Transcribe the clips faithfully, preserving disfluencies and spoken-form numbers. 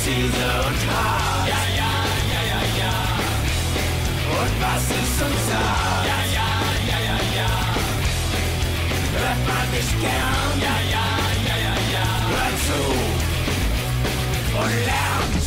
präzise und hart. Ja, ja, ja, ja, ja. Und was ist unser? Ja, ja, ja, ja, ja. Hört man nicht gern? Ja, ja, ja, ja, ja. Hört zu und lernt.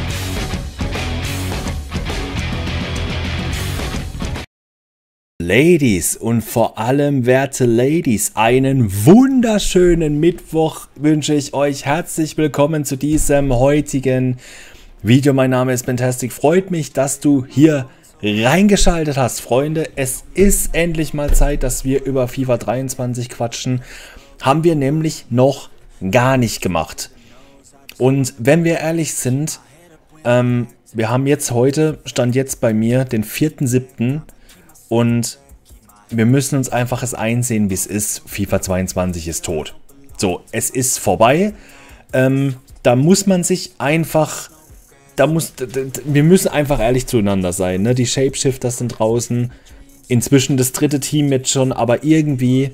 Ladies und vor allem werte Ladies, einen wunderschönen Mittwoch wünsche ich euch. Herzlich willkommen zu diesem heutigen Video. Mein Name ist Bentastic. Freut mich, dass du hier reingeschaltet hast, Freunde. Es ist endlich mal Zeit, dass wir über FIFA dreiundzwanzig quatschen. Haben wir nämlich noch gar nicht gemacht. Und wenn wir ehrlich sind, ähm, wir haben jetzt heute, stand jetzt bei mir, den vierten siebten und wir müssen uns einfach es einsehen, wie es ist. FIFA zweiundzwanzig ist tot. So, es ist vorbei. Ähm, da muss man sich einfach, da muss, wir müssen einfach ehrlich zueinander sein. Ne? Die Shapeshifters sind draußen. Inzwischen das dritte Team jetzt schon, aber irgendwie,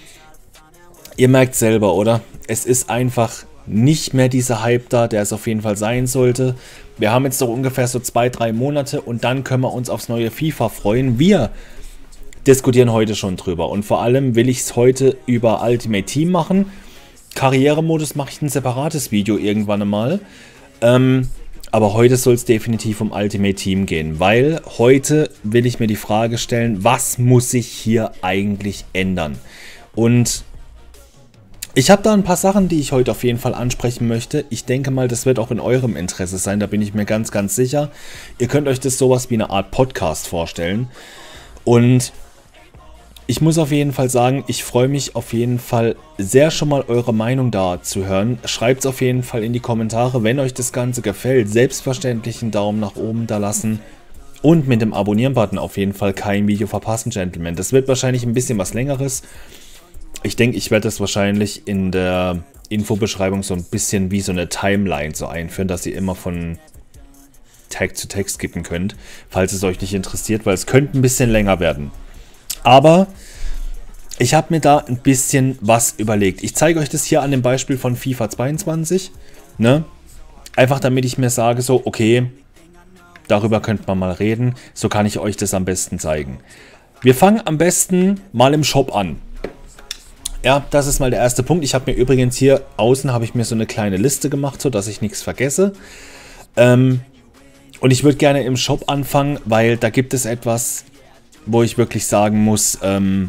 ihr merkt selber, oder? Es ist einfach nicht mehr dieser Hype da, der es auf jeden Fall sein sollte. Wir haben jetzt noch ungefähr so zwei, drei Monate und dann können wir uns aufs neue FIFA freuen. Wir diskutieren heute schon drüber und vor allem will ich es heute über Ultimate Team machen. Karrieremodus mache ich ein separates Video irgendwann einmal. Ähm, aber heute soll es definitiv um Ultimate Team gehen, weil heute will ich mir die Frage stellen, was muss sich hier eigentlich ändern? Und ich habe da ein paar Sachen, die ich heute auf jeden Fall ansprechen möchte. Ich denke mal, das wird auch in eurem Interesse sein, da bin ich mir ganz, ganz sicher. Ihr könnt euch das sowas wie eine Art Podcast vorstellen. Und ich muss auf jeden Fall sagen, ich freue mich auf jeden Fall sehr schon mal eure Meinung da zu hören. Schreibt es auf jeden Fall in die Kommentare, wenn euch das Ganze gefällt. Selbstverständlich einen Daumen nach oben da lassen. Und mit dem Abonnieren-Button auf jeden Fall kein Video verpassen, Gentlemen. Das wird wahrscheinlich ein bisschen was Längeres. Ich denke, ich werde das wahrscheinlich in der Infobeschreibung so ein bisschen wie so eine Timeline so einführen, dass ihr immer von Tag zu Tag skippen könnt, falls es euch nicht interessiert, weil es könnte ein bisschen länger werden. Aber ich habe mir da ein bisschen was überlegt. Ich zeige euch das hier an dem Beispiel von FIFA zweiundzwanzig. Ne? Einfach damit ich mir sage, so, okay, darüber könnte man mal reden. So kann ich euch das am besten zeigen. Wir fangen am besten mal im Shop an. Ja, das ist mal der erste Punkt. Ich habe mir übrigens hier außen habe ich mir so eine kleine Liste gemacht, so dass ich nichts vergesse. Ähm, und ich würde gerne im Shop anfangen, weil da gibt es etwas, wo ich wirklich sagen muss, ähm,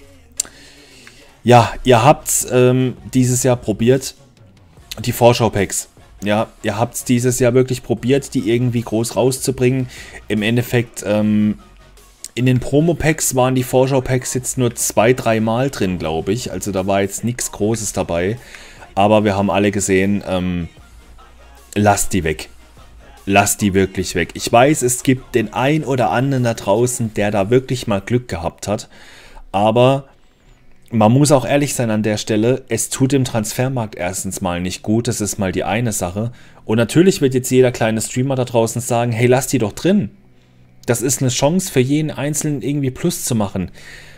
ja, ihr habt ähm, dieses Jahr probiert, die Vorschau-Packs. Ja, ihr habt es dieses Jahr wirklich probiert, die irgendwie groß rauszubringen. Im Endeffekt, ähm, in den Promo-Packs waren die Vorschau-Packs jetzt nur zwei, drei Mal drin, glaube ich. Also da war jetzt nichts Großes dabei. Aber wir haben alle gesehen, ähm, lasst die weg. Lasst die wirklich weg. Ich weiß, es gibt den ein oder anderen da draußen, der da wirklich mal Glück gehabt hat. Aber man muss auch ehrlich sein an der Stelle, es tut dem Transfermarkt erstens mal nicht gut. Das ist mal die eine Sache. Und natürlich wird jetzt jeder kleine Streamer da draußen sagen, hey, lasst die doch drin. Das ist eine Chance für jeden Einzelnen irgendwie Plus zu machen.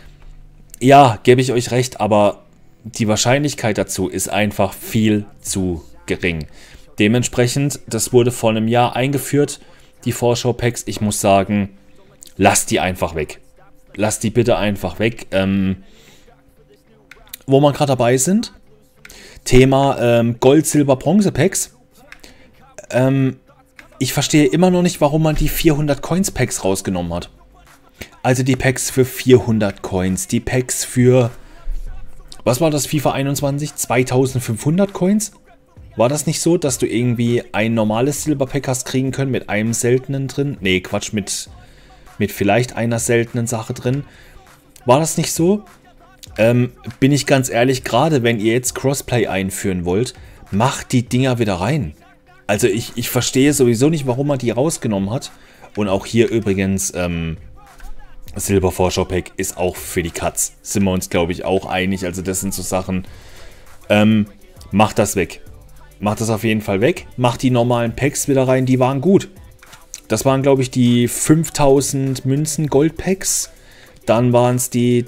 Ja, gebe ich euch recht, aber die Wahrscheinlichkeit dazu ist einfach viel zu gering. Dementsprechend, das wurde vor einem Jahr eingeführt, die Vorschau-Packs. Ich muss sagen, lasst die einfach weg. Lasst die bitte einfach weg. Ähm, wo wir gerade dabei sind, Thema ähm, Gold, Silber, Bronze-Packs. Ähm, Ich verstehe immer noch nicht, warum man die vierhundert Coins Packs rausgenommen hat. Also die Packs für vierhundert Coins, die Packs für, was war das, FIFA einundzwanzig? zweitausendfünfhundert Coins? War das nicht so, dass du irgendwie ein normales Silberpack hast kriegen können mit einem seltenen drin? Nee, Quatsch, mit, mit vielleicht einer seltenen Sache drin. War das nicht so? Ähm, bin ich ganz ehrlich, gerade wenn ihr jetzt Crossplay einführen wollt, macht die Dinger wieder rein. Also ich, ich verstehe sowieso nicht, warum man die rausgenommen hat. Und auch hier übrigens, ähm, Silber-Vorschau-Pack ist auch für die Katz. Sind wir uns, glaube ich, auch einig. Also das sind so Sachen. Ähm, macht das weg. Macht das auf jeden Fall weg. Macht die normalen Packs wieder rein. Die waren gut. Das waren, glaube ich, die fünftausend Münzen Gold-Packs. Dann waren es die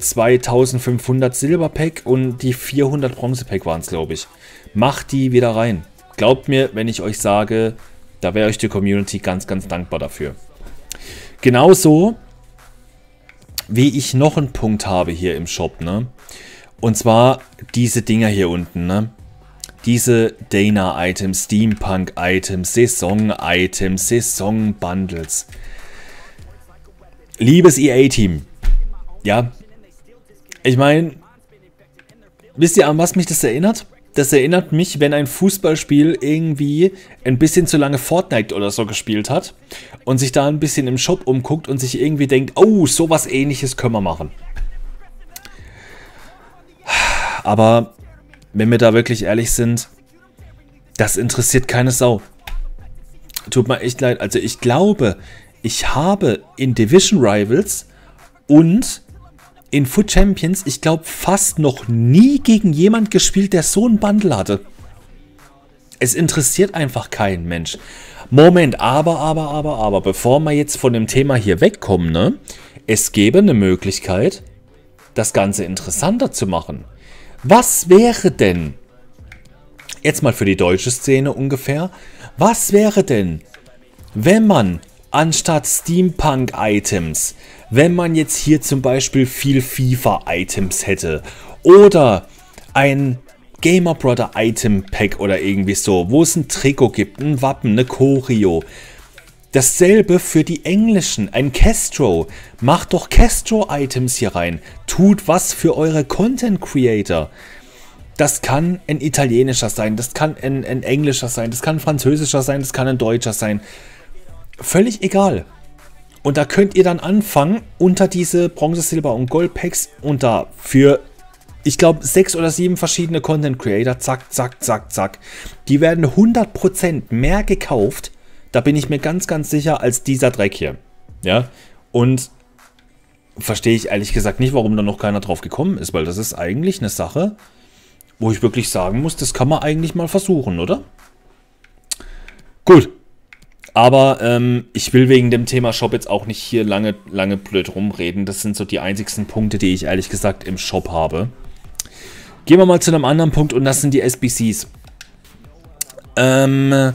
zweitausendfünfhundert Silber-Pack und die vierhundert Bronze-Pack waren es, glaube ich. Macht die wieder rein. Glaubt mir, wenn ich euch sage, da wäre euch die Community ganz, ganz dankbar dafür. Genauso wie ich noch einen Punkt habe hier im Shop, ne? Und zwar diese Dinger hier unten, ne? Diese Dana-Items, Steampunk-Items, Saison-Items, Saison-Bundles. Liebes E A-Team, ja, ich meine, wisst ihr, an was mich das erinnert? Das erinnert mich, wenn ein Fußballspiel irgendwie ein bisschen zu lange Fortnite oder so gespielt hat und sich da ein bisschen im Shop umguckt und sich irgendwie denkt, oh, sowas Ähnliches können wir machen. Aber wenn wir da wirklich ehrlich sind, das interessiert keine Sau. Tut mir echt leid. Also ich glaube, ich habe in Division Rivals und in Foot Champions, ich glaube, fast noch nie gegen jemand gespielt, der so ein Bundle hatte. Es interessiert einfach keinen Mensch. Moment, aber, aber, aber, aber, bevor wir jetzt von dem Thema hier wegkommen, ne? Es gäbe eine Möglichkeit, das Ganze interessanter zu machen. Was wäre denn, jetzt mal für die deutsche Szene ungefähr, was wäre denn, wenn man anstatt Steampunk-Items, wenn man jetzt hier zum Beispiel viel FIFA-Items hätte oder ein Gamer Brother Item Pack oder irgendwie so, wo es ein Trikot gibt, ein Wappen, eine Choreo. Dasselbe für die Englischen, ein Castro. Macht doch Castro-Items hier rein. Tut was für eure Content Creator. Das kann ein italienischer sein, das kann ein, ein englischer sein, das kann ein französischer sein, das kann ein deutscher sein. Völlig egal. Und da könnt ihr dann anfangen, unter diese Bronze, Silber und Gold Packs und da für, ich glaube, sechs oder sieben verschiedene Content Creator, zack, zack, zack, zack. Die werden hundert Prozent mehr gekauft, da bin ich mir ganz, ganz sicher, als dieser Dreck hier. Ja, und verstehe ich ehrlich gesagt nicht, warum da noch keiner drauf gekommen ist, weil das ist eigentlich eine Sache, wo ich wirklich sagen muss, das kann man eigentlich mal versuchen, oder? Gut. Aber ähm, ich will wegen dem Thema Shop jetzt auch nicht hier lange, lange blöd rumreden. Das sind so die einzigsten Punkte, die ich ehrlich gesagt im Shop habe. Gehen wir mal zu einem anderen Punkt und das sind die S B Cs. Ähm,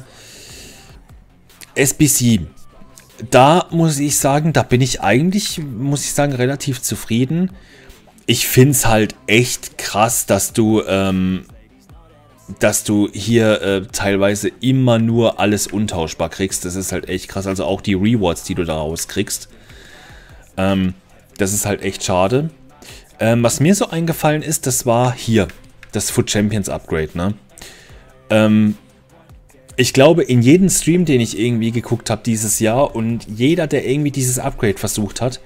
S B C. Da muss ich sagen, da bin ich eigentlich, muss ich sagen, relativ zufrieden. Ich finde es halt echt krass, dass du... Ähm, dass du hier äh, teilweise immer nur alles untauschbar kriegst. Das ist halt echt krass. Also auch die Rewards, die du daraus kriegst. Ähm, das ist halt echt schade. Ähm, was mir so eingefallen ist, das war hier. Das Foot Champions Upgrade, ne? Ähm, ich glaube, in jedem Stream, den ich irgendwie geguckt habe dieses Jahr und jeder, der irgendwie dieses Upgrade versucht hat,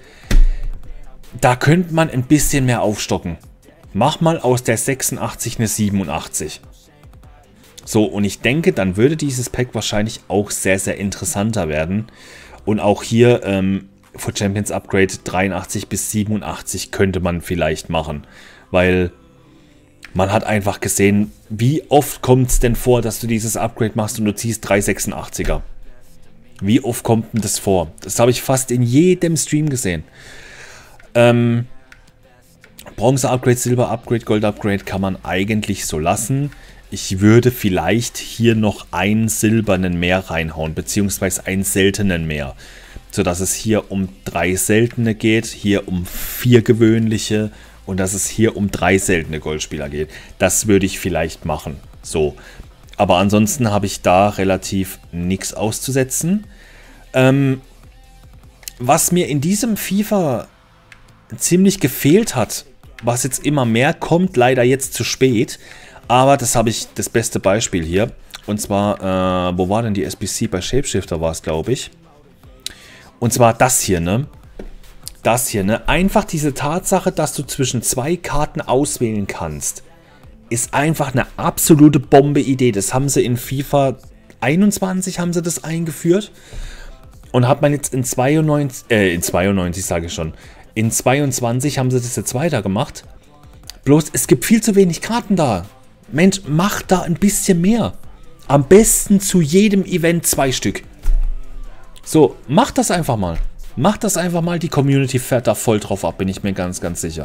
da könnte man ein bisschen mehr aufstocken. Mach mal aus der sechsundachtzig eine siebenundachtzig. So, und ich denke, dann würde dieses Pack wahrscheinlich auch sehr, sehr interessanter werden. Und auch hier, ähm, Foot Champions Upgrade dreiundachtzig bis siebenundachtzig könnte man vielleicht machen. Weil man hat einfach gesehen, wie oft kommt es denn vor, dass du dieses Upgrade machst und du ziehst drei sechsundachtziger. Wie oft kommt denn das vor? Das habe ich fast in jedem Stream gesehen. Ähm, Bronze Upgrade, Silber Upgrade, Gold Upgrade kann man eigentlich so lassen. Ich würde vielleicht hier noch einen silbernen mehr reinhauen, beziehungsweise einen seltenen mehr. Sodass es hier um drei seltene geht, hier um vier gewöhnliche und dass es hier um drei seltene Goldspieler geht. Das würde ich vielleicht machen. So. Aber ansonsten habe ich da relativ nichts auszusetzen. Ähm, was mir in diesem FIFA ziemlich gefehlt hat, was jetzt immer mehr kommt, leider jetzt zu spät. Aber das habe ich, das beste Beispiel hier. Und zwar, äh, wo war denn die S B C? Bei Shapeshifter war es, glaube ich. Und zwar das hier, ne? Das hier, ne? Einfach diese Tatsache, dass du zwischen zwei Karten auswählen kannst, ist einfach eine absolute Bombe-Idee. Das haben sie in FIFA einundzwanzig haben sie das eingeführt. Und hat man jetzt in zweiundneunzig, äh, in zweiundneunzig sage ich schon, in zweiundzwanzig haben sie das jetzt weiter gemacht. Bloß, es gibt viel zu wenig Karten da. Mensch, mach da ein bisschen mehr. Am besten zu jedem Event zwei Stück. So, mach das einfach mal. Mach das einfach mal. Die Community fährt da voll drauf ab, bin ich mir ganz, ganz sicher.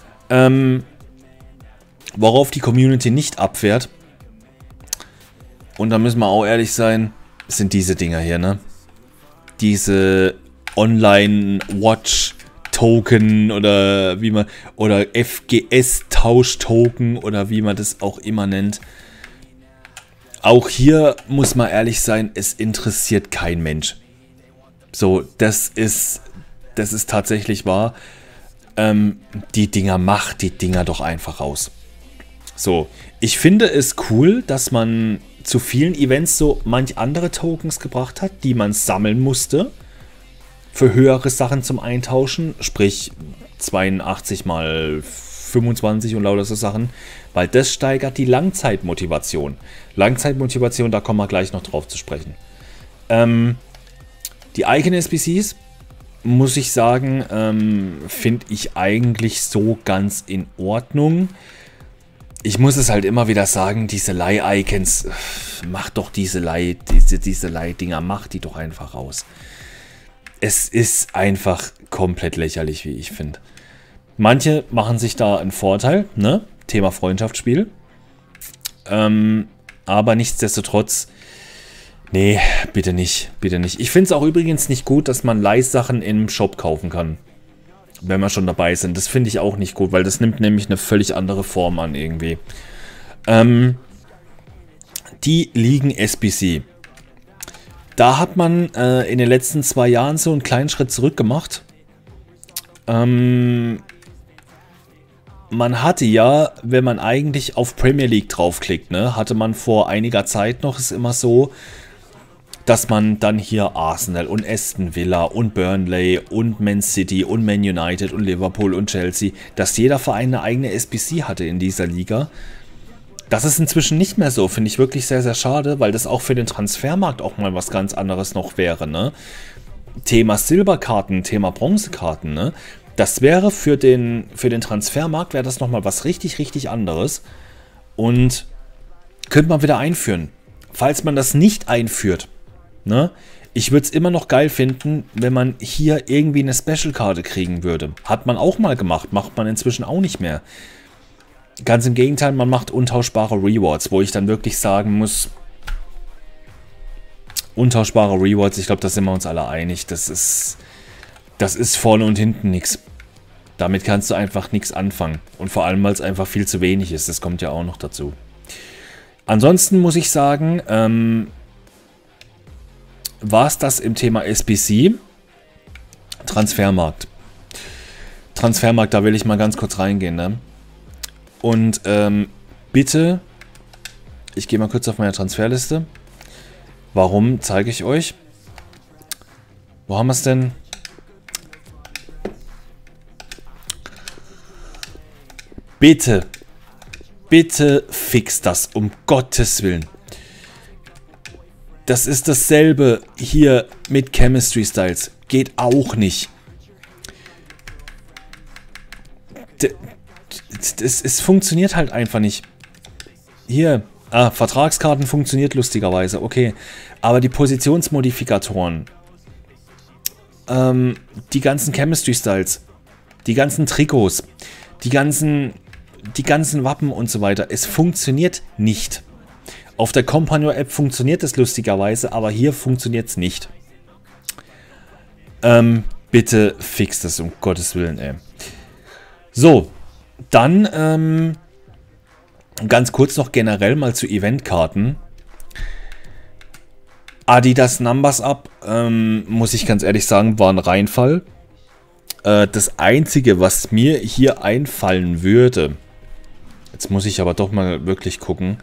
Ähm, worauf die Community nicht abfährt. und da müssen wir auch ehrlich sein, sind diese Dinger hier, ne? Diese Online-Watch-Token oder wie man, oder F G S-Tausch-Token oder wie man das auch immer nennt. Auch hier muss man ehrlich sein, es interessiert kein Mensch. So, das ist, das ist tatsächlich wahr. Ähm, die Dinger, macht die Dinger doch einfach raus. So, ich finde es cool, dass man zu vielen Events so manch andere Tokens gebracht hat, die man sammeln musste. Für höhere Sachen zum Eintauschen, sprich zweiundachtzig mal fünfundzwanzig und lauter so Sachen, weil das steigert die Langzeitmotivation. Langzeitmotivation, da kommen wir gleich noch drauf zu sprechen. Ähm, die Icon S B Cs, muss ich sagen, ähm, finde ich eigentlich so ganz in Ordnung. Ich muss es halt immer wieder sagen, diese Leih-Icons, mach doch diese Leih, diese, diese Leih-Dinger, mach die doch einfach raus. Es ist einfach komplett lächerlich, wie ich finde. Manche machen sich da einen Vorteil, ne? Thema Freundschaftsspiel. Ähm, aber nichtsdestotrotz, nee, bitte nicht, bitte nicht. Ich finde es auch übrigens nicht gut, dass man Leihsachen im Shop kaufen kann, wenn wir schon dabei sind. Das finde ich auch nicht gut, weil das nimmt nämlich eine völlig andere Form an irgendwie. Ähm, die Ligen S B C. Da hat man äh, in den letzten zwei Jahren so einen kleinen Schritt zurück gemacht. Ähm, man hatte ja, wenn man eigentlich auf Premier League draufklickt, ne, hatte man vor einiger Zeit noch, ist immer so, dass man dann hier Arsenal und Aston Villa und Burnley und Man City und Man United und Liverpool und Chelsea, dass jeder Verein eine eigene S B C hatte in dieser Liga. Das ist inzwischen nicht mehr so, finde ich wirklich sehr, sehr schade, weil das auch für den Transfermarkt auch mal was ganz anderes noch wäre, ne? Thema Silberkarten, Thema Bronzekarten, ne? Das wäre für den, für den Transfermarkt, wäre das nochmal was richtig, richtig anderes. Und könnte man wieder einführen. Falls man das nicht einführt, ne? Ich würde es immer noch geil finden, wenn man hier irgendwie eine Special-Karte kriegen würde. Hat man auch mal gemacht, macht man inzwischen auch nicht mehr. Ganz im Gegenteil, man macht untauschbare Rewards, wo ich dann wirklich sagen muss, untauschbare Rewards, ich glaube, da sind wir uns alle einig, das ist, das ist vorne und hinten nichts. Damit kannst du einfach nichts anfangen. Und vor allem, weil es einfach viel zu wenig ist, das kommt ja auch noch dazu. Ansonsten muss ich sagen, ähm, war es das im Thema S B C? Transfermarkt. Transfermarkt, da will ich mal ganz kurz reingehen, ne? Und ähm, bitte, ich gehe mal kurz auf meine Transferliste. Warum, zeige ich euch. Wo haben wir es denn? Bitte, bitte fix das, um Gottes Willen. Das ist dasselbe hier mit Chemistry Styles. Geht auch nicht. Es, es funktioniert halt einfach nicht. Hier, ah, Vertragskarten funktioniert lustigerweise, okay. Aber die Positionsmodifikatoren, ähm, die ganzen Chemistry Styles, die ganzen Trikots, die ganzen, die ganzen Wappen und so weiter, es funktioniert nicht. Auf der Companion-App funktioniert es lustigerweise, aber hier funktioniert es nicht. Ähm, bitte fix das, um Gottes Willen, ey. So, dann ähm, ganz kurz noch generell mal zu Eventkarten. Adidas Numbers Up, ähm, muss ich ganz ehrlich sagen, war ein Reinfall. Äh, das Einzige, was mir hier einfallen würde, jetzt muss ich aber doch mal wirklich gucken.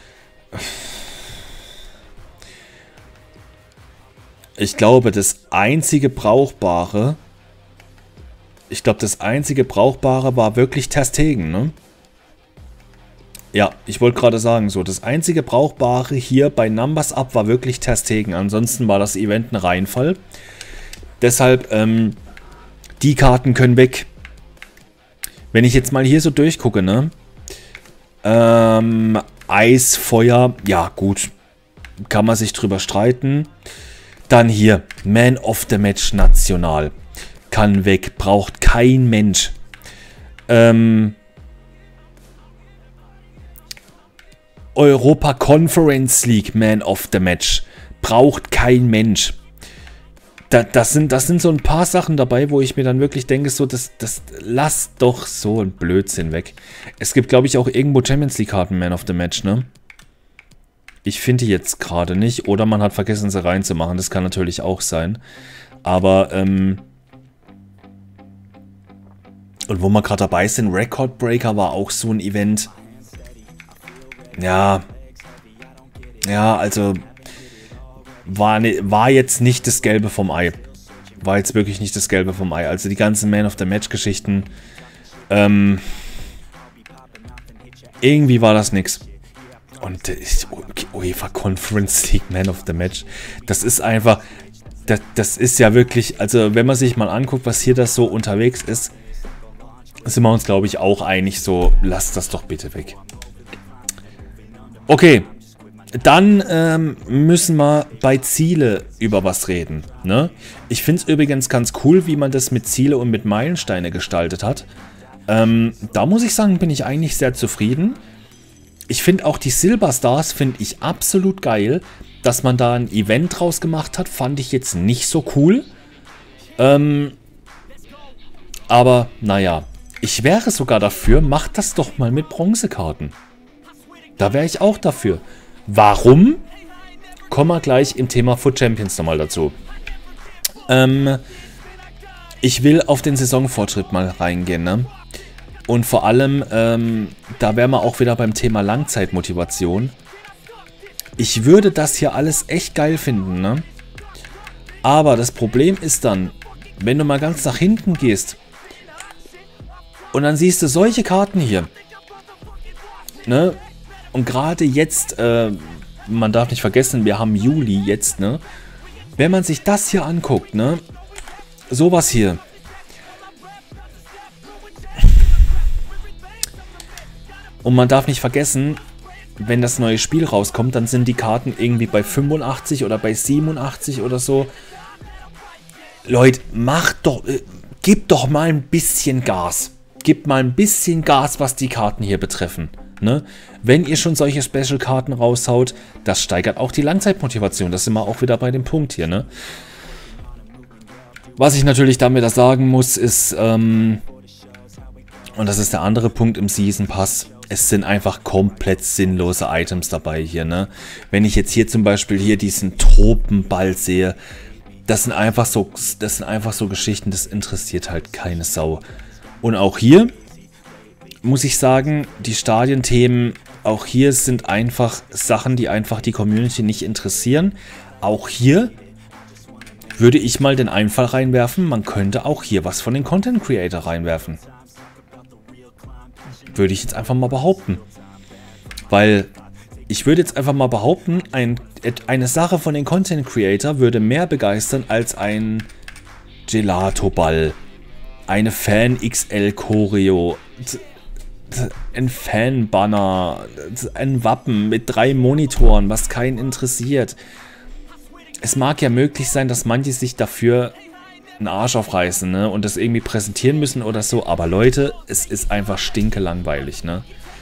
Ich glaube, das einzige Brauchbare, ich glaube, das einzige Brauchbare war wirklich Ter Stegen, ne? Ja, ich wollte gerade sagen, so, das einzige Brauchbare hier bei Numbers Up war wirklich Ter Stegen. Ansonsten war das Event ein Reinfall. Deshalb, ähm, die Karten können weg. Wenn ich jetzt mal hier so durchgucke, ne? Ähm, Eis, Feuer, ja gut, kann man sich drüber streiten. Dann hier, Man of the Match National. Kann weg, braucht kein Mensch. Ähm... Europa Conference League Man of the Match. Braucht kein Mensch. Da, das, sind, das sind so ein paar Sachen dabei, wo ich mir dann wirklich denke, so, das, das lass doch so ein Blödsinn weg. Es gibt, glaube ich, auch irgendwo Champions League Karten Man of the Match, ne? Ich finde die jetzt gerade nicht. Oder man hat vergessen, sie reinzumachen. Das kann natürlich auch sein. Aber, ähm... und wo wir gerade dabei sind, Record Breaker war auch so ein Event. Ja. Ja, also... War, ne, war jetzt nicht das Gelbe vom Ei. War jetzt wirklich nicht das Gelbe vom Ei. Also die ganzen Man of the Match Geschichten. Ähm, irgendwie war das nix. Und UEFA Conference League Man of the Match. Das ist einfach. Das, das ist ja wirklich. Also wenn man sich mal anguckt, was hier das so unterwegs ist, sind wir uns, glaube ich, auch einig. So, lasst das doch bitte weg. Okay. Dann ähm, müssen wir bei Ziele über was reden. Ne? Ich finde es übrigens ganz cool, wie man das mit Ziele und mit Meilensteine gestaltet hat. Ähm, da muss ich sagen, bin ich eigentlich sehr zufrieden. Ich finde auch die Silber Stars finde ich absolut geil. Dass man da ein Event draus gemacht hat, fand ich jetzt nicht so cool. Ähm, aber naja, ich wäre sogar dafür, macht das doch mal mit Bronzekarten. Da wäre ich auch dafür. Warum? Kommen wir gleich im Thema Foot Champions nochmal dazu. Ähm, ich will auf den Saisonfortschritt mal reingehen, ne? Und vor allem, ähm, da wären wir auch wieder beim Thema Langzeitmotivation. Ich würde das hier alles echt geil finden, ne? Aber das Problem ist dann, wenn du mal ganz nach hinten gehst und dann siehst du solche Karten hier, ne? Und gerade jetzt, äh, man darf nicht vergessen, wir haben Juli jetzt, ne? Wenn man sich das hier anguckt, ne? Sowas hier. Und man darf nicht vergessen, wenn das neue Spiel rauskommt, dann sind die Karten irgendwie bei fünfundachtzig oder bei siebenundachtzig oder so. Leute, macht doch, äh, gebt doch mal ein bisschen Gas. Gebt mal ein bisschen Gas, was die Karten hier betreffen. Ne? Wenn ihr schon solche Special-Karten raushaut, das steigert auch die Langzeitmotivation. Das sind wir auch wieder bei dem Punkt hier. Ne? Was ich natürlich damit da sagen muss, ist, ähm, und das ist der andere Punkt im Season Pass, es sind einfach komplett sinnlose Items dabei hier. Ne? Wenn ich jetzt hier zum Beispiel hier diesen Tropenball sehe, das sind einfach so, das sind einfach so Geschichten, das interessiert halt keine Sau. Und auch hier muss ich sagen, die Stadienthemen, auch hier sind einfach Sachen, die einfach die Community nicht interessieren. Auch hier würde ich mal den Einfall reinwerfen, man könnte auch hier was von den Content Creator reinwerfen. Würde ich jetzt einfach mal behaupten. Weil ich würde jetzt einfach mal behaupten, ein, eine Sache von den Content Creator würde mehr begeistern als ein Gelato-Ball, eine Fan-X L-Choreo, ein Fanbanner, ein Wappen mit drei Monitoren, was keinen interessiert. Es mag ja möglich sein, dass manche sich dafür einen Arsch aufreißen, ne, und das irgendwie präsentieren müssen oder so, aber Leute, es ist einfach stinkelangweilig, ne.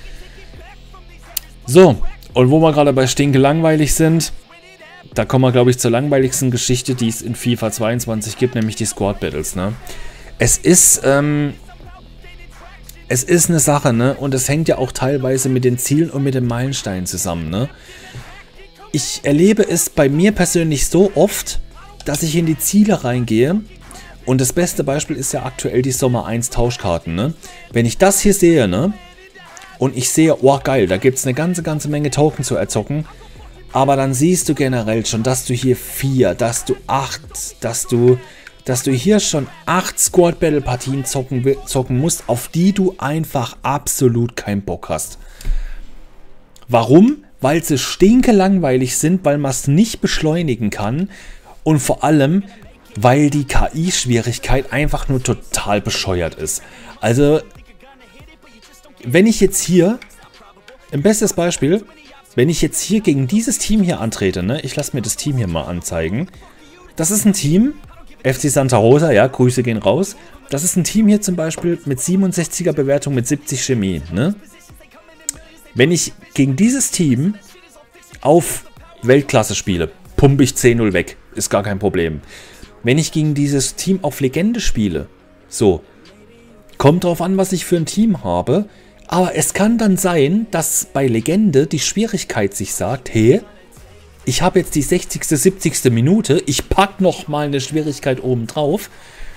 So, und wo wir gerade bei stinkelangweilig sind, da kommen wir, glaube ich, zur langweiligsten Geschichte, die es in FIFA zweiundzwanzig gibt, nämlich die Squad Battles, ne. Es ist, ähm, Es ist eine Sache, ne? Und es hängt ja auch teilweise mit den Zielen und mit den Meilensteinen zusammen, ne? Ich erlebe es bei mir persönlich so oft, dass ich in die Ziele reingehe. Und das beste Beispiel ist ja aktuell die Sommer eins Tauschkarten, ne? Wenn ich das hier sehe, ne? Und ich sehe, oh geil, da gibt es eine ganze, ganze Menge Token zu erzocken. Aber dann siehst du generell schon, dass du hier vier, dass du acht, dass du... dass du hier schon acht Squad Battle Partien zocken, zocken musst, auf die du einfach absolut keinen Bock hast. Warum? Weil sie stinkelangweilig sind, weil man es nicht beschleunigen kann und vor allem, weil die K I-Schwierigkeit einfach nur total bescheuert ist. Also, wenn ich jetzt hier, ein bestes Beispiel, wenn ich jetzt hier gegen dieses Team hier antrete, ne, ich lasse mir das Team hier mal anzeigen, das ist ein Team, F C Santa Rosa, ja, Grüße gehen raus. Das ist ein Team hier zum Beispiel mit siebenundsechziger Bewertung mit siebzig Chemie, ne? Wenn ich gegen dieses Team auf Weltklasse spiele, pumpe ich zehn null weg. Ist gar kein Problem. Wenn ich gegen dieses Team auf Legende spiele, so, kommt drauf an, was ich für ein Team habe. Aber es kann dann sein, dass bei Legende die Schwierigkeit sich sagt, hey, ich habe jetzt die sechzigste, siebzigste Minute, ich packe nochmal eine Schwierigkeit oben drauf.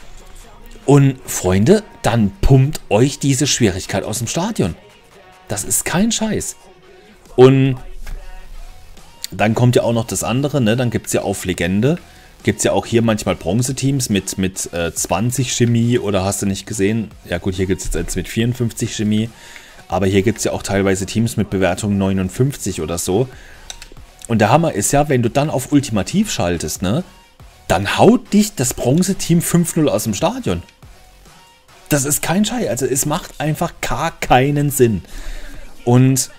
Und Freunde, dann pumpt euch diese Schwierigkeit aus dem Stadion. Das ist kein Scheiß. Und dann kommt ja auch noch das andere, ne? Dann gibt es ja auf Legende, gibt es ja auch hier manchmal Bronzeteams mit, mit äh, zwanzig Chemie oder hast du nicht gesehen? Ja gut, hier gibt es jetzt mit vierundfünfzig Chemie, aber hier gibt es ja auch teilweise Teams mit Bewertung neunundfünfzig oder so. Und der Hammer ist ja, wenn du dann auf Ultimativ schaltest, ne? Dann haut dich das Bronzeteam fünf null aus dem Stadion. Das ist kein Scheiß, also es macht einfach gar keinen Sinn. Und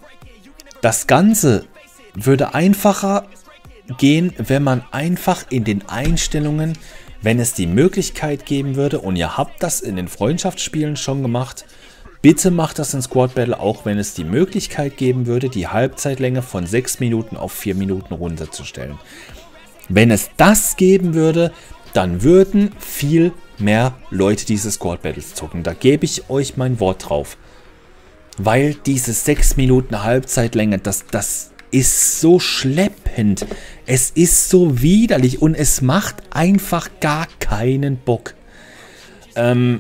das Ganze würde einfacher gehen, wenn man einfach in den Einstellungen, wenn es die Möglichkeit geben würde, und ihr habt das in den Freundschaftsspielen schon gemacht, bitte macht das in Squad Battle, auch wenn es die Möglichkeit geben würde, die Halbzeitlänge von sechs Minuten auf vier Minuten runterzustellen. Wenn es das geben würde, dann würden viel mehr Leute diese Squad Battles zocken. Da gebe ich euch mein Wort drauf. Weil diese sechs Minuten Halbzeitlänge, das, das ist so schleppend. Es ist so widerlich und es macht einfach gar keinen Bock. Ähm,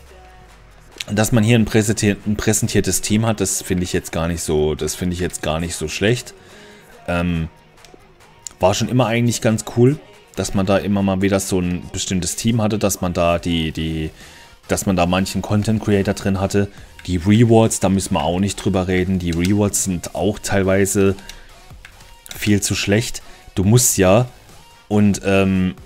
dass man hier ein, präsentier ein präsentiertes Team hat, das finde ich jetzt gar nicht so, das finde ich jetzt gar nicht so schlecht. Ähm, war schon immer eigentlich ganz cool, dass man da immer mal wieder so ein bestimmtes Team hatte, dass man da die, die, dass man da manchen Content Creator drin hatte. Die Rewards, da müssen wir auch nicht drüber reden. Die Rewards sind auch teilweise viel zu schlecht. Du musst ja, und ähm,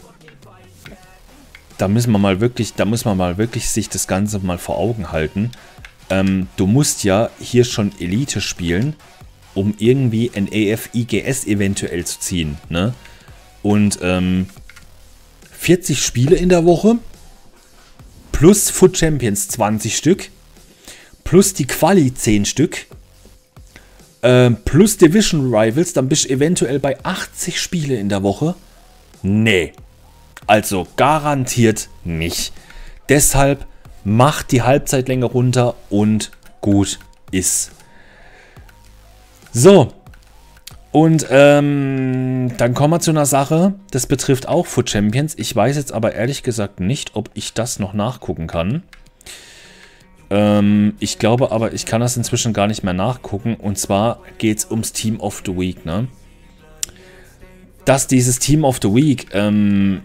da müssen wir mal wirklich, da muss man mal wirklich sich das Ganze mal vor Augen halten. Ähm, du musst ja hier schon Elite spielen, um irgendwie ein A F I G S eventuell zu ziehen, ne? Und ähm, vierzig Spiele in der Woche, plus Foot Champions zwanzig Stück, plus die Quali zehn Stück, äh, plus Division Rivals, dann bist du eventuell bei achtzig Spiele in der Woche. Nee, also garantiert nicht. Deshalb macht die Halbzeitlänge runter und gut ist. So. Und ähm, dann kommen wir zu einer Sache, das betrifft auch Foot Champions. Ich weiß jetzt aber ehrlich gesagt nicht, ob ich das noch nachgucken kann. Ähm, ich glaube aber, ich kann das inzwischen gar nicht mehr nachgucken. Und zwar geht es ums Team of the Week, ne? Dass dieses Team of the Week ähm,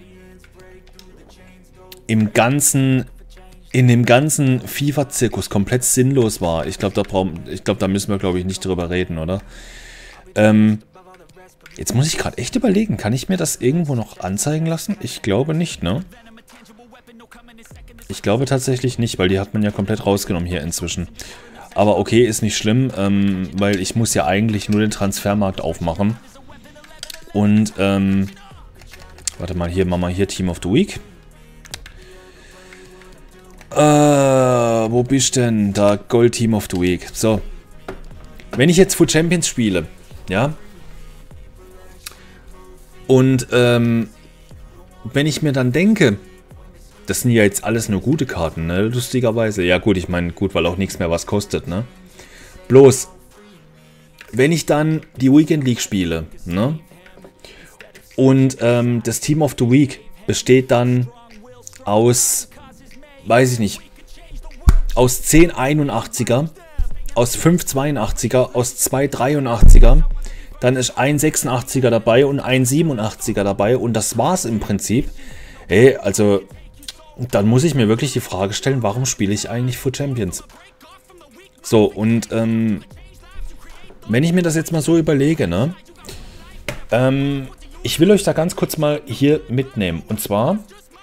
im ganzen, in dem ganzen FIFA-Zirkus komplett sinnlos war. Ich glaube, da, brauchen, ich glaub, da müssen wir, glaube ich, nicht drüber reden, oder? Ähm, jetzt muss ich gerade echt überlegen, kann ich mir das irgendwo noch anzeigen lassen? Ich glaube nicht, ne? Ich glaube tatsächlich nicht, weil die hat man ja komplett rausgenommen hier inzwischen. Aber okay, ist nicht schlimm, ähm, weil ich muss ja eigentlich nur den Transfermarkt aufmachen. Und, ähm, warte mal, hier machen wir hier Team of the Week. Äh, wo bist denn? Da, Gold Team of the Week. So. Wenn ich jetzt Foot Champions spiele, ja, und ähm, wenn ich mir dann denke, das sind ja jetzt alles nur gute Karten, ne, lustigerweise. Ja gut, ich meine, gut, weil auch nichts mehr was kostet, ne. Bloß, wenn ich dann die Weekend League spiele, ne, und ähm, das Team of the Week besteht dann aus, weiß ich nicht, aus zehn einundachtziger, aus fünf zweiundachtziger, aus zwei dreiundachtziger, dann ist ein sechsundachtziger dabei und ein siebenundachtziger dabei und das war's im Prinzip. Ey, also, dann muss ich mir wirklich die Frage stellen, warum spiele ich eigentlich Foot Champions? So, und ähm, wenn ich mir das jetzt mal so überlege, ne, ähm, ich will euch da ganz kurz mal hier mitnehmen. Und zwar,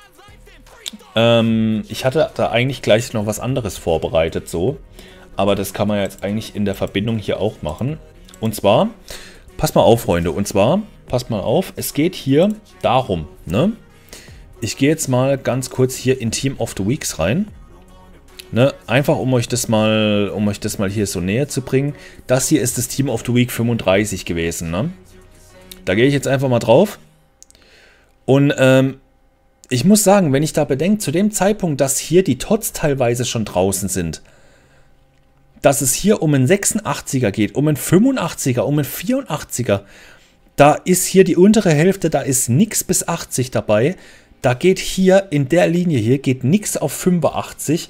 ähm, ich hatte da eigentlich gleich noch was anderes vorbereitet, so. Aber das kann man jetzt eigentlich in der Verbindung hier auch machen. Und zwar, passt mal auf, Freunde. Und zwar, passt mal auf, es geht hier darum, ne? Ich gehe jetzt mal ganz kurz hier in Team of the Weeks rein. Ne? Einfach um euch das mal, um euch das mal hier so näher zu bringen. Das hier ist das Team of the Week fünfunddreißig gewesen. Ne? Da gehe ich jetzt einfach mal drauf. Und ähm, ich muss sagen, wenn ich da bedenke, zu dem Zeitpunkt, dass hier die Tots teilweise schon draußen sind, dass es hier um einen sechsundachtziger geht, um einen fünfundachtziger, um einen vierundachtziger, da ist hier die untere Hälfte, da ist nichts bis achtzig dabei. Da geht hier in der Linie hier, geht nichts auf fünfundachtzig.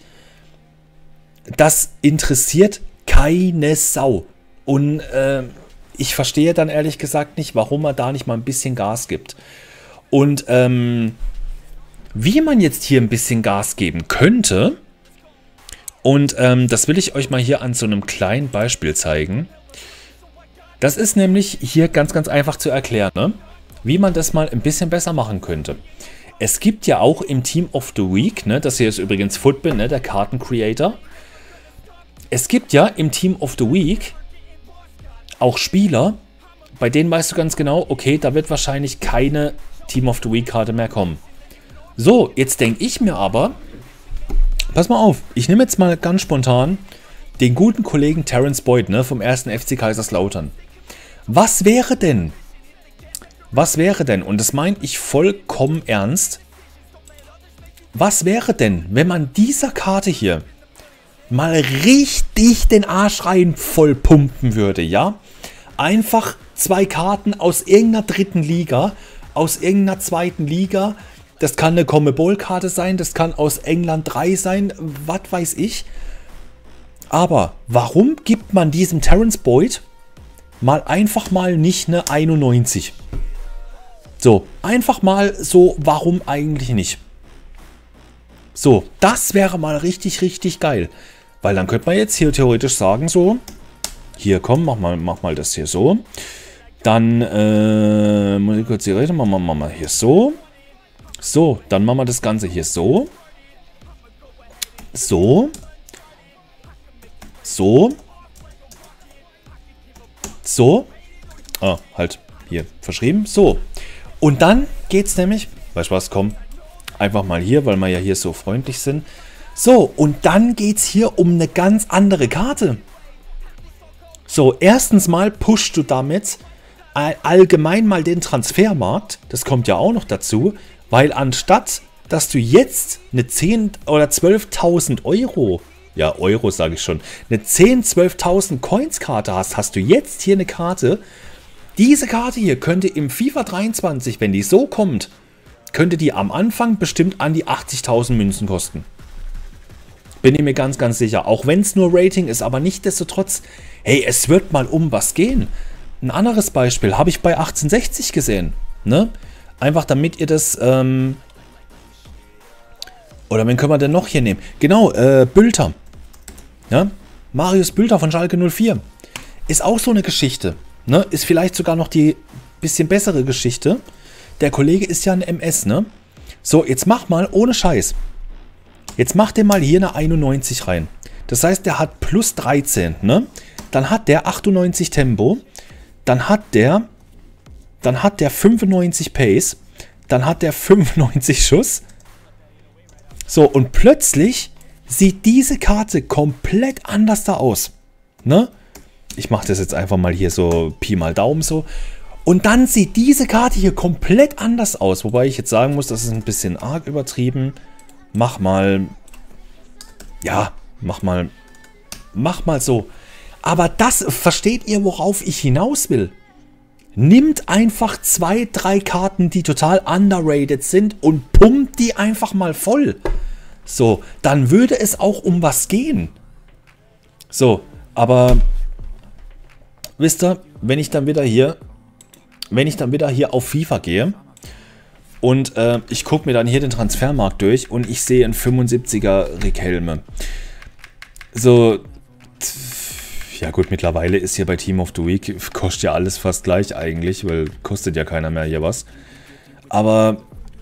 Das interessiert keine Sau. Und äh, ich verstehe dann ehrlich gesagt nicht, warum man da nicht mal ein bisschen Gas gibt. Und ähm, wie man jetzt hier ein bisschen Gas geben könnte, und ähm, das will ich euch mal hier an so einem kleinen Beispiel zeigen. Das ist nämlich hier ganz, ganz einfach zu erklären, ne? Wie man das mal ein bisschen besser machen könnte. Es gibt ja auch im Team of the Week, ne, das hier ist übrigens Footbin, ne, der Karten-Creator. Es gibt ja im Team of the Week auch Spieler, bei denen weißt du ganz genau, okay, da wird wahrscheinlich keine Team of the Week-Karte mehr kommen. So, jetzt denke ich mir aber, pass mal auf, ich nehme jetzt mal ganz spontan den guten Kollegen Terence Boyd, ne, vom ersten F C Kaiserslautern. Was wäre denn, was wäre denn, und das meine ich vollkommen ernst, was wäre denn, wenn man dieser Karte hier mal richtig den Arsch rein voll pumpen würde, ja? Einfach zwei Karten aus irgendeiner dritten Liga, aus irgendeiner zweiten Liga. Das kann eine Comebol-Karte sein, das kann aus England drei sein, was weiß ich. Aber warum gibt man diesem Terence Boyd mal einfach mal nicht eine einundneunzig? So, einfach mal so, warum eigentlich nicht? So, das wäre mal richtig, richtig geil. Weil dann könnte man jetzt hier theoretisch sagen so, hier komm, mach mal, mach mal das hier so. Dann, äh, muss ich kurz hier reden, machen wir mal, mal hier so. So, dann machen wir das Ganze hier so. So. So. So. Ah, halt, hier, verschrieben. So. Und dann geht's nämlich, weißt du was, komm, einfach mal hier, weil wir ja hier so freundlich sind. So, und dann geht's hier um eine ganz andere Karte. So, erstens mal pushst du damit allgemein mal den Transfermarkt. Das kommt ja auch noch dazu. Weil anstatt, dass du jetzt eine zehn oder zwölftausend Euro, ja Euro sage ich schon, eine zehn, zwölftausend Coins Karte hast, hast du jetzt hier eine Karte. Diese Karte hier könnte im FIFA dreiundzwanzig, wenn die so kommt, könnte die am Anfang bestimmt an die achtzigtausend Münzen kosten. Bin ich mir ganz, ganz sicher. Auch wenn es nur Rating ist, aber nichtsdestotrotz, hey, es wird mal um was gehen. Ein anderes Beispiel habe ich bei achtzehnhundertsechzig gesehen, ne? Einfach damit ihr das, ähm, oder wen können wir denn noch hier nehmen? Genau, äh, Bülter. Ja, Marius Bülter von Schalke null vier. Ist auch so eine Geschichte, ne? Ist vielleicht sogar noch die bisschen bessere Geschichte. Der Kollege ist ja ein M S, ne? So, jetzt mach mal, ohne Scheiß. Jetzt mach dir mal hier eine einundneunzig rein. Das heißt, der hat plus dreizehn, ne? Dann hat der achtundneunzig Tempo. Dann hat der... Dann hat der fünfundneunzig Pace. Dann hat der fünfundneunzig Schuss. So, und plötzlich sieht diese Karte komplett anders da aus. Ne? Ich mache das jetzt einfach mal hier so Pi mal Daumen so. Und dann sieht diese Karte hier komplett anders aus. Wobei ich jetzt sagen muss, das ist ein bisschen arg übertrieben. Mach mal... Ja, mach mal... Mach mal so. Aber das, versteht ihr, worauf ich hinaus will? Nimmt einfach zwei, drei Karten, die total underrated sind und pumpt die einfach mal voll. So, dann würde es auch um was gehen. So, aber wisst ihr, wenn ich dann wieder hier, wenn ich dann wieder hier auf FIFA gehe und äh, ich gucke mir dann hier den Transfermarkt durch und ich sehe einen fünfundsiebziger Riquelme. So, ja gut, mittlerweile ist hier bei Team of the Week, kostet ja alles fast gleich eigentlich, weil kostet ja keiner mehr hier was. Aber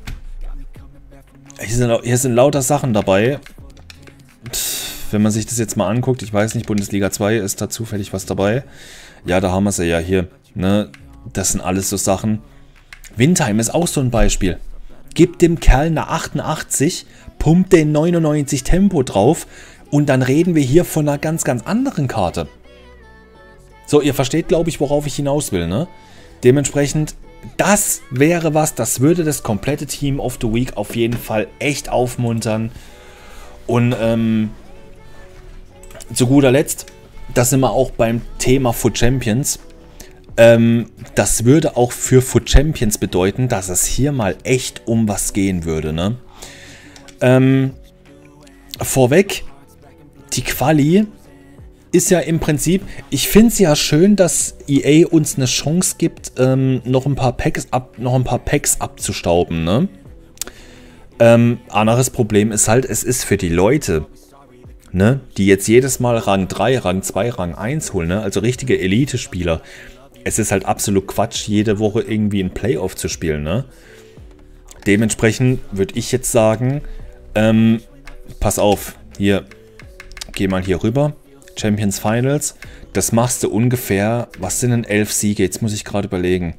hier sind, hier sind lauter Sachen dabei. Wenn man sich das jetzt mal anguckt, ich weiß nicht, Bundesliga zwei ist da zufällig was dabei. Ja, da haben wir sie ja hier. Ne? Das sind alles so Sachen. Windheim ist auch so ein Beispiel. Gib dem Kerl eine achtundachtzig, pumpt den neunundneunzig Tempo drauf Und dann reden wir hier von einer ganz, ganz anderen Karte. So, ihr versteht, glaube ich, worauf ich hinaus will, ne? Dementsprechend, das wäre was, das würde das komplette Team of the Week auf jeden Fall echt aufmuntern. Und ähm, zu guter Letzt, da sind wir auch beim Thema Foot Champions. Ähm, das würde auch für Foot Champions bedeuten, dass es hier mal echt um was gehen würde, ne? Ähm, vorweg, die Quali ist ja im Prinzip, ich finde es ja schön, dass E A uns eine Chance gibt, ähm, noch ein paar Packs ab, noch ein paar Packs abzustauben, ne? Ähm, anderes Problem ist halt, es ist für die Leute, ne, die jetzt jedes Mal Rang drei, Rang zwei, Rang eins holen, ne, also richtige Elite-Spieler. Es ist halt absolut Quatsch, jede Woche irgendwie ein Playoff zu spielen, ne? Dementsprechend würde ich jetzt sagen, ähm, pass auf, hier, geh mal hier rüber, Champions Finals, das machst du ungefähr, was sind denn elf Siege? Jetzt muss ich gerade überlegen.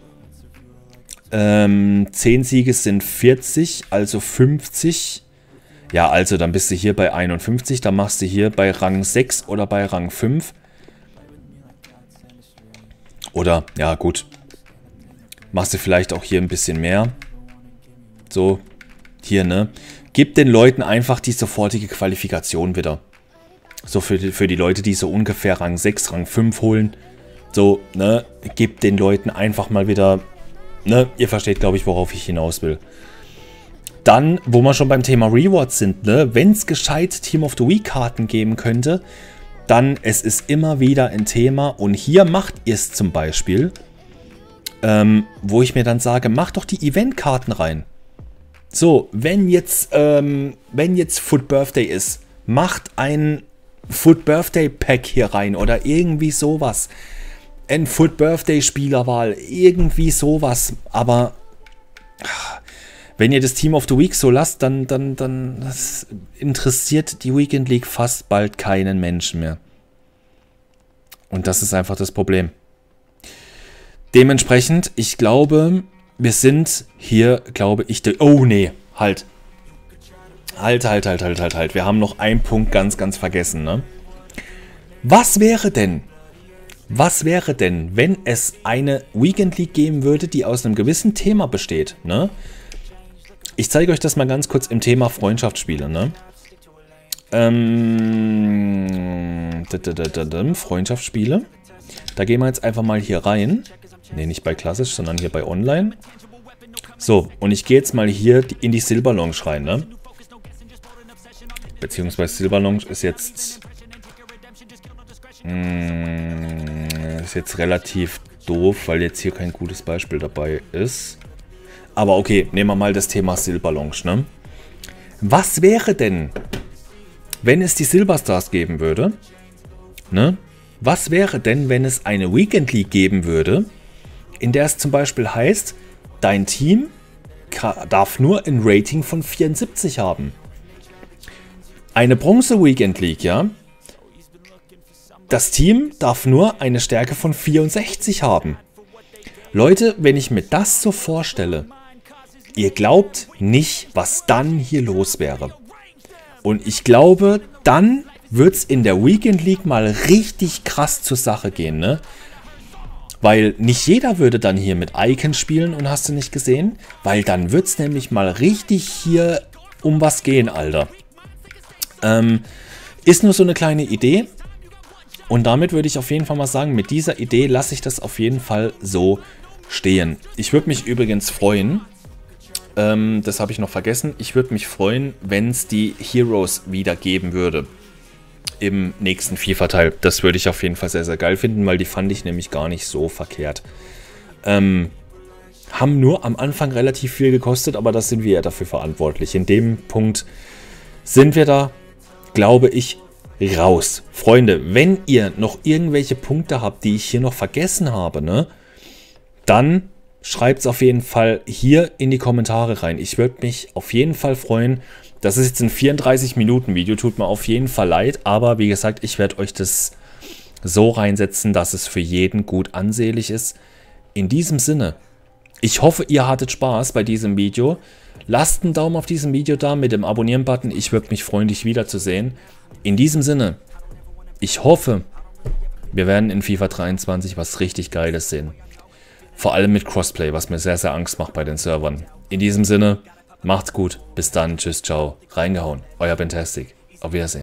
Ähm, zehn Siege sind vierzig, also fünfzig. Ja, also dann bist du hier bei einundfünfzig, dann machst du hier bei Rang sechs oder bei Rang fünf. Oder, ja gut, machst du vielleicht auch hier ein bisschen mehr. So, hier, ne? Gib den Leuten einfach die sofortige Qualifikation wieder. So für die, für die Leute, die so ungefähr Rang sechs, Rang fünf holen. So, ne? Gib den Leuten einfach mal wieder, ne? Ihr versteht, glaube ich, worauf ich hinaus will. Dann, wo wir schon beim Thema Rewards sind, ne? Wenn es gescheit Team of the Week Karten geben könnte, dann es ist immer wieder ein Thema. Und hier macht ihr es zum Beispiel, ähm, wo ich mir dann sage, macht doch die Eventkarten rein. So, wenn jetzt, ähm, wenn jetzt Foot Birthday ist, macht ein Foot Birthday Pack hier rein oder irgendwie sowas. Ein Foot Birthday Spielerwahl, irgendwie sowas. Aber wenn ihr das Team of the Week so lasst, dann, dann, dann das interessiert die Weekend League fast bald keinen Menschen mehr. Und das ist einfach das Problem. Dementsprechend, ich glaube, wir sind hier, glaube ich, oh nee, halt. Halt, halt, halt, halt, halt, halt. Wir haben noch einen Punkt ganz, ganz vergessen, ne? Was wäre denn, was wäre denn, wenn es eine Weekend League geben würde, die aus einem gewissen Thema besteht, ne? Ich zeige euch das mal ganz kurz im Thema Freundschaftsspiele, ne? Ähm, Freundschaftsspiele. Da gehen wir jetzt einfach mal hier rein. Ne, nicht bei klassisch, sondern hier bei online. So, und ich gehe jetzt mal hier in die Silver Lounge rein, ne? Beziehungsweise Silver Lounge ist jetzt... Mh, ist jetzt relativ doof, weil jetzt hier kein gutes Beispiel dabei ist. Aber okay, nehmen wir mal das Thema Silver Lounge, ne? Was wäre denn, wenn es die Silver Stars geben würde? Ne? Was wäre denn, wenn es eine Weekend League geben würde, in der es zum Beispiel heißt, dein Team darf nur ein Rating von vierundsiebzig haben. Eine Bronze Weekend League, ja? Das Team darf nur eine Stärke von vierundsechzig haben. Leute, wenn ich mir das so vorstelle, ihr glaubt nicht, was dann hier los wäre. Und ich glaube, dann wird es in der Weekend League mal richtig krass zur Sache gehen, ne? Weil nicht jeder würde dann hier mit Icon spielen und hast du nicht gesehen? Weil dann wird es nämlich mal richtig hier um was gehen, Alter. Ähm, ist nur so eine kleine Idee. Und damit würde ich auf jeden Fall mal sagen, mit dieser Idee lasse ich das auf jeden Fall so stehen. Ich würde mich übrigens freuen, ähm, das habe ich noch vergessen, ich würde mich freuen, wenn es die Heroes wieder geben würde. Im nächsten FIFA-Teil. Das würde ich auf jeden Fall sehr, sehr geil finden, weil die fand ich nämlich gar nicht so verkehrt. Ähm, haben nur am Anfang relativ viel gekostet, aber das sind wir ja dafür verantwortlich. In dem Punkt sind wir da, glaube ich, raus. Freunde, wenn ihr noch irgendwelche Punkte habt, die ich hier noch vergessen habe, ne, dann schreibt es auf jeden Fall hier in die Kommentare rein. Ich würde mich auf jeden Fall freuen. Das ist jetzt ein vierunddreißig Minuten Video, tut mir auf jeden Fall leid, aber wie gesagt, ich werde euch das so reinsetzen, dass es für jeden gut ansehlich ist. In diesem Sinne, ich hoffe, ihr hattet Spaß bei diesem Video. Lasst einen Daumen auf diesem Video da mit dem Abonnieren-Button. Ich würde mich freuen, dich wiederzusehen. In diesem Sinne, ich hoffe, wir werden in FIFA dreiundzwanzig was richtig Geiles sehen. Vor allem mit Crossplay, was mir sehr, sehr Angst macht bei den Servern. In diesem Sinne, macht's gut. Bis dann. Tschüss, ciao. Reingehauen. Euer Bentastic. Auf Wiedersehen.